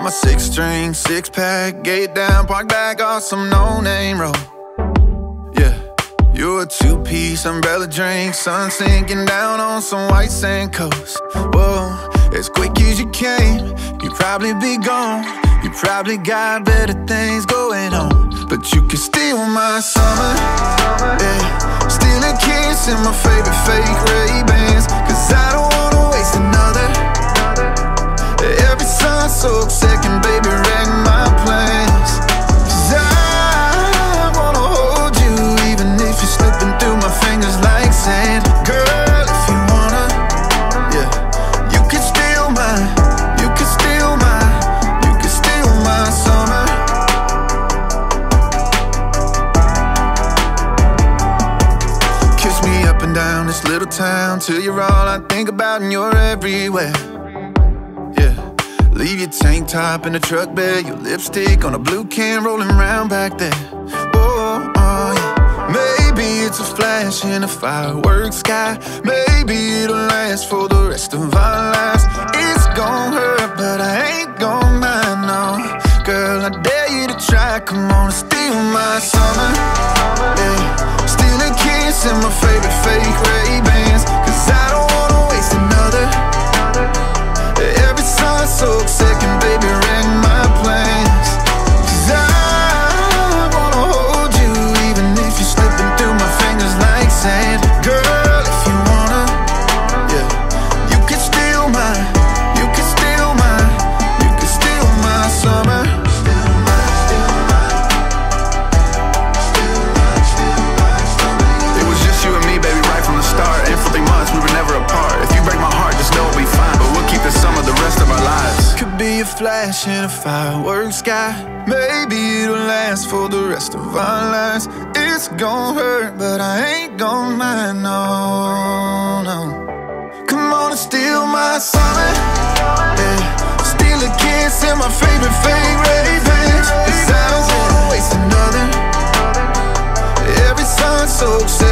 my six-string, six-pack, gate down, park back off some no-name road. Yeah, you're a two-piece umbrella drink, sun sinking down on some white sand coast. Whoa, as quick as you came, you'd probably be gone. You probably got better things going on, but you can steal my summer, yeah. Steal a kiss in my favorite fake Ray-Bans, cause I don't wanna waste another. Every sun-soaked second, baby, wreck my plans. Cause I wanna hold you, even if you're slipping through my fingers like sand. Girl, if you wanna, yeah, you can steal mine, you can steal mine, you can steal my summer. Kiss me up and down this little town till you're all I think about and you're everywhere. Leave your tank top in the truck bed, your lipstick on a blue can rolling around back there. Oh, oh yeah. Maybe it's a flash in a fireworks sky. Maybe it'll last for the rest of our lives. It's gon' hurt, but I ain't gon' mind, no. Girl, I dare you to try, come on and steal my summer, yeah. Steal a kiss in my favorite fake Ray-Bans, cause I don't wanna waste another. Every sun-soaked second, baby, wreck my plans. Cause I wanna hold you, even if you're slipping through my fingers like sand. Girl, if you wanna, yeah, you can steal mine, you can steal mine, you can steal my summer. It was just you and me, baby, right from the start. And for 3 months we were never apart. If you break my heart, just know it'll be fine, but we'll keep the summer the rest of our lives. Could be a flash in a fireworks sky. Maybe it'll last for the rest of our lives. It's gon' hurt, but I ain't gon' mind, no, no. Come on and steal my summer, yeah. Steal a kiss in my favorite fake Ray-Bans, cause I don't wanna waste another. Every sun-soaked